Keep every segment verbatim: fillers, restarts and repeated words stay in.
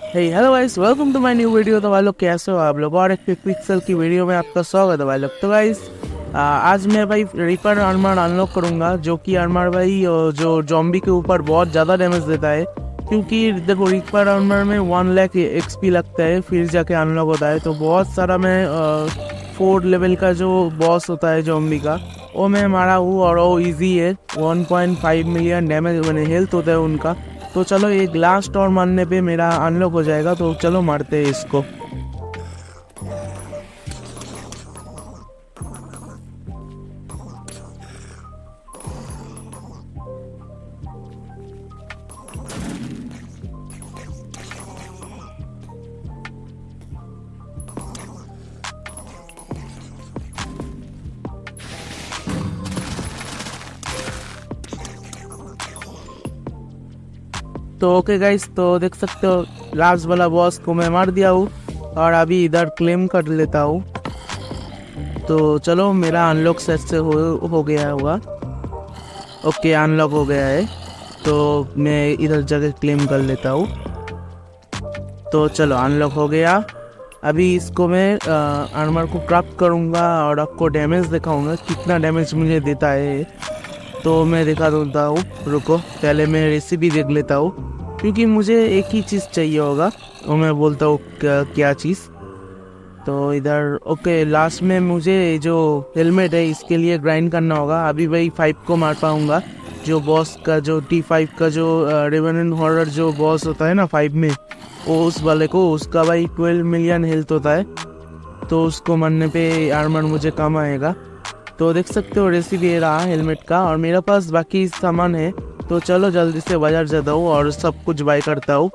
Hey hello guys, welcome to my new video. तो भाई लोग कैसे हो आप लोग, और एक पिक्सल की वीडियो में आपका स्वागत है भाई लोग। तो गाइस आज मैं भाई रिपर आर्मर अनलॉक करूंगा, जो कि आर्मर भाई अ, जो जॉम्बी के ऊपर बहुत ज़्यादा डैमेज देता है। क्योंकि देखो रिपर आर्मर में वन लाख एक्सपी लगता है फिर जाके अनलॉक होता है। तो बहुत सारा मैं फोर लेवल का जो बॉस होता है जॉम्बी का, वो मैं मारा हूँ और वो इजी है। One point five million damage मैंने हेल्थ होता है उनका। तो चलो एक लास्ट और मारने पे मेरा अनलॉक हो जाएगा। तो चलो मारते हैं इसको। तो ओके गाइस, तो देख सकते हो लास्ट वाला बॉस को मैं मार दिया हूँ और अभी इधर क्लेम कर लेता हूँ। तो चलो मेरा अनलॉक सेट से हो हो गया होगा। ओके अनलॉक हो गया है, तो मैं इधर जगह क्लेम कर लेता हूँ। तो चलो अनलॉक हो गया। अभी इसको मैं आर्मर को क्राफ्ट करूँगा और आपको डैमेज दिखाऊंगा कितना डैमेज मुझे देता है। तो मैं दिखा देता हूँ, रुको पहले मैं रेसिपी देख लेता हूँ, क्योंकि मुझे एक ही चीज़ चाहिए होगा। और मैं बोलता हूँ क्या, क्या चीज़। तो इधर ओके लास्ट में मुझे जो हेलमेट है इसके लिए ग्राइंड करना होगा। अभी भाई फाइव को मार पाऊँगा, जो बॉस का जो टी फाइव का जो रेवेनेंट हॉरर जो बॉस होता है ना फाइव में, वो उस वाले को, उसका भाई ट्वेल्व मिलियन हेल्थ होता है। तो उसको मारने पे आर्मर मुझे काम आएगा। तो देख सकते हो रेसिपी ये रहा हेलमेट का, और मेरे पास बाकी सामान है। तो चलो जल्दी से बाजार जाता हूँ और सब कुछ बाय करता हूँ।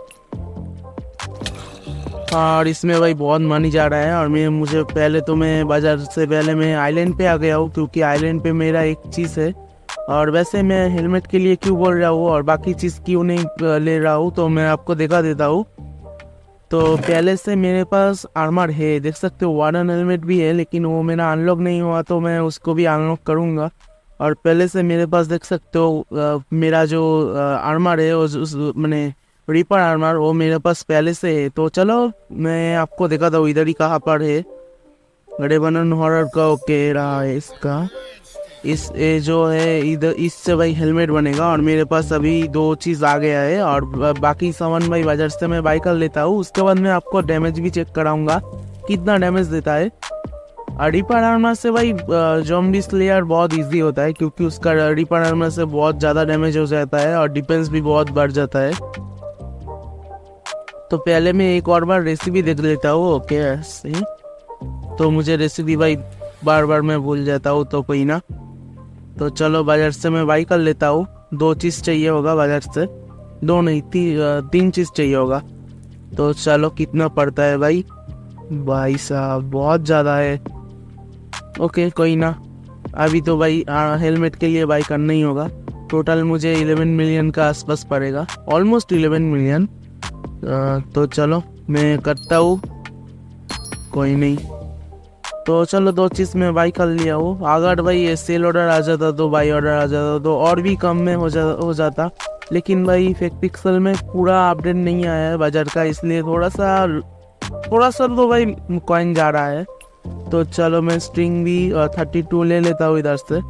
और इसमें भाई बहुत मनी जा रहा है। और मैं मुझे पहले तो मैं बाजार से पहले मैं आइलैंड पे आ गया हूँ, क्योंकि आइलैंड पे मेरा एक चीज़ है। और वैसे मैं हेलमेट के लिए क्यों बोल रहा हूँ और बाकी चीज़ क्यों नहीं ले रहा हूँ, तो मैं आपको दिखा देता हूँ। तो पहले से मेरे पास आर्मर है, देख सकते हो वार्डन हेलमेट भी है, लेकिन वो मेरा अनलॉक नहीं हुआ, तो मैं उसको भी अनलॉक करूँगा। और पहले से मेरे पास देख सकते हो आ, मेरा जो आर्मर है उस, उस मैंने रिपर आर्मर वो मेरे पास पहले से है। तो चलो मैं आपको दिखाता हूँ इधर ही कहाँ पर है। रेवेनेंट हॉरर का ओके रहा है इसका। इस ये जो है इधर इससे भाई हेलमेट बनेगा, और मेरे पास अभी दो चीज़ आ गया है। और बाकी सामान भाई बाजार से मैं बाई कर लेता हूँ। उसके बाद मैं आपको डैमेज भी चेक कराऊंगा कितना डैमेज देता है। और रिपर आर्मर से भाई ज़ॉम्बी स्लेयर बहुत इजी होता है, क्योंकि उसका रिपर आर्मर से बहुत ज़्यादा डैमेज हो जाता है और डिफेंस भी बहुत बढ़ जाता है। तो पहले मैं एक और बार रेसिपी देख लेता हूँ। ओके ऐसे तो मुझे रेसिपी भाई बार बार मैं भूल जाता हूँ, तो कोई ना। तो चलो बाजार से मैं बाई कर लेता हूँ। दो चीज़ चाहिए होगा बाजार से, दो नहीं ती, तीन चीज़ चाहिए होगा। तो चलो कितना पड़ता है भाई? भाई साहब बहुत ज़्यादा है। ओके कोई ना, अभी तो भाई हेलमेट के लिए बाई करना ही होगा। टोटल मुझे इलेवन मिलियन का आसपास पड़ेगा, ऑलमोस्ट इलेवन मिलियन। तो चलो मैं करता हूँ, कोई नहीं। तो चलो दो चीज़ में बाई कर लिया हूँ। अगर भाई ये सेल ऑर्डर आ जाता तो बाई ऑर्डर आ जाता तो और भी कम में हो जा हो जाता। लेकिन भाई फेक पिक्सल में पूरा अपडेट नहीं आया है बाजार का, इसलिए थोड़ा सा थोड़ा सा तो भाई कॉइन जा रहा है। तो चलो मैं स्ट्रिंग भी थर्टी टू ले लेता हूँ इधर से।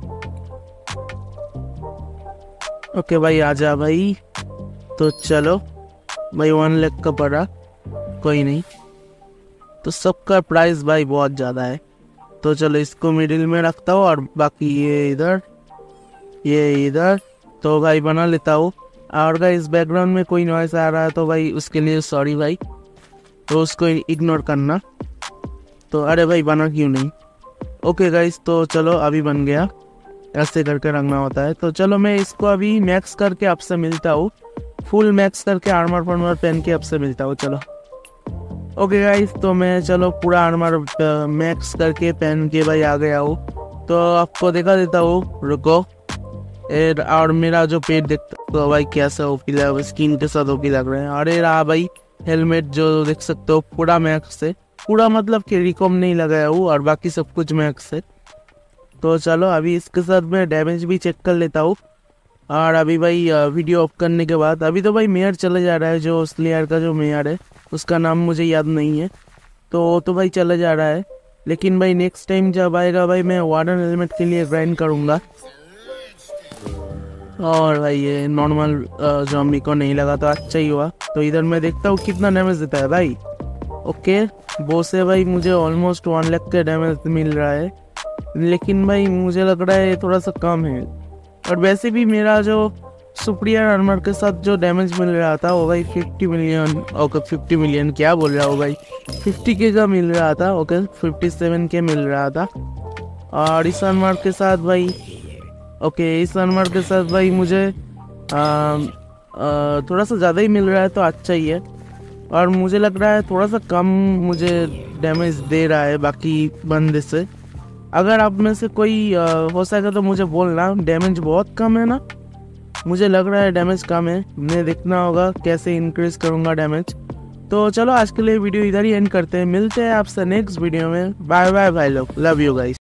ओके भाई आजा भाई। तो चलो भाई वन लाख का पड़ा, कोई नहीं। तो सबका प्राइस भाई बहुत ज़्यादा है। तो चलो इसको मिडिल में रखता हूँ और बाकी ये इधर ये इधर तो भाई बना लेता हूँ। और गाइस बैकग्राउंड में कोई नॉइस आ रहा है तो भाई उसके लिए सॉरी भाई, तो उसको इग्नोर करना। तो अरे भाई बना क्यों नहीं? ओके गाइस तो चलो अभी बन गया, ऐसे करके रखना होता है। तो चलो मैं इसको अभी मैक्स करके आपसे मिलता हूँ, फुल मैक्स करके आर्मर फार्मर पहन के आपसे मिलता हूँ। चलो ओके गाइस, तो मैं चलो पूरा आर्मर मैक्स करके पहन के भाई आ गया हूँ। तो आपको दिखा देता हूँ, रुको। एर और मेरा जो पेट देखता तो भाई कैसा ओपी लग स्किन के साथ ओपी लग रहे हैं। अरे रहा भाई हेलमेट जो देख सकते हो पूरा मैक्स से, पूरा मतलब कि रिकॉम नहीं लगाया हूँ और बाकी सब कुछ मैक्स है। तो चलो अभी इसके साथ मैं डैमेज भी चेक कर लेता हूँ। और अभी भाई वीडियो ऑफ करने के बाद अभी तो भाई मेयर चला जा रहा है, जो स्लेयर का जो मेयर है उसका नाम मुझे याद नहीं है, तो तो भाई चला जा रहा है। लेकिन भाई नेक्स्ट टाइम जब आएगा भाई मैं वार्डन हेलमेट के लिए ग्राइंड करूँगा। और भाई ये नॉर्मल जॉम्बी को नहीं लगा तो अच्छा ही हुआ। तो इधर मैं देखता हूँ कितना डैमेज देता है भाई। ओके, वो से भाई मुझे ऑलमोस्ट वन लाख का डैमेज मिल रहा है, लेकिन भाई मुझे लग रहा है थोड़ा सा कम है। और वैसे भी मेरा जो सुपीरियर आर्मर के साथ जो डैमेज मिल रहा था वो भाई fifty million okay fifty million क्या बोल रहा हूँ भाई, फिफ्टी के का मिल रहा था। ओके, फिफ्टी सेवन के मिल रहा था। और इस आर्मर के साथ भाई ओके इस आर्मर के साथ भाई मुझे आ, आ, थोड़ा सा ज़्यादा ही मिल रहा है तो अच्छा ही है। और मुझे लग रहा है थोड़ा सा कम मुझे डैमेज दे रहा है बाकी बंदे से। अगर आप में से कोई आ, हो सके तो मुझे बोलना, डैमेज बहुत कम है ना? मुझे लग रहा है डैमेज कम है, मुझे देखना होगा कैसे इंक्रीज करूँगा डैमेज। तो चलो आज के लिए वीडियो इधर ही एंड करते हैं, मिलते हैं आपसे नेक्स्ट वीडियो में। बाय बाय भाई लोग, लव यू गाइस।